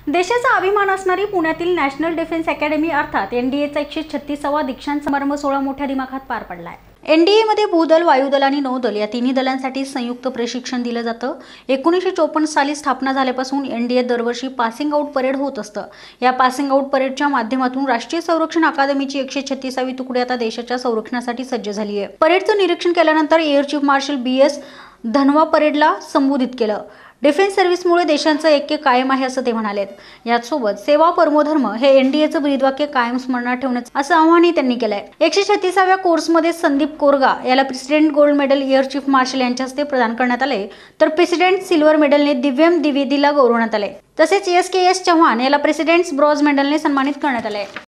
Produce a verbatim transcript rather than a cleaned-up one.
देशाचा अभिमान असणारी पुण्यातील नॅशनल डिफेन्स अकॅडमी अर्थात एनडीएचा एकशे छत्तीसावा दीक्षांत समारंभ सोहळा मोठ्या दिमाखात पार पडला आहे। एनडीएमध्ये भूदल, वायुदल आणि नौदल या तिन्ही दलांसाठी संयुक्त प्रशिक्षण दिलं जातं। एकोणीसशे चौपन्न साली स्थापना झाल्यापासून एनडीए दरवर्षी पासिंग आउट परेड होत असतं। या पासिंग आउट परेडच्या माध्यमातून राष्ट्रीय संरक्षण अकादमीची एकशे छत्तीसावी तुकडी आता देशाच्या संरक्षणासाठी सज्ज झाली आहे। परेडचं निरीक्षण केल्यानंतर air chief marshal B S Dhanoa परेडला संबोधित केलं। डिफेन्स सर्व्हिसमुळे देशांचं ऐक्य कायम आहे असं ते म्हणालेत। याचसोबत सेवा परमो धर्म हे एनडीएचं ब्रीदवाक्य कायम स्मरणात ठेवण्याचं असं आवाहनही त्यांनी केलंय। एकशे छत्तीसाव्या कोर्समध्ये संदीप कोरगा याला president gold medal air chief marshal यांच्या हस्ते प्रदान करण्यात आले, तर प्रेसिडेंट सिल्वर मेडलने दिव्यम द्विवेदीला गौरवण्यात आले। तसेच एस के एस चव्हाण याला प्रेसिडेंट्स ब्रॉन्झ मेडलने सन्मानित करण्यात आले।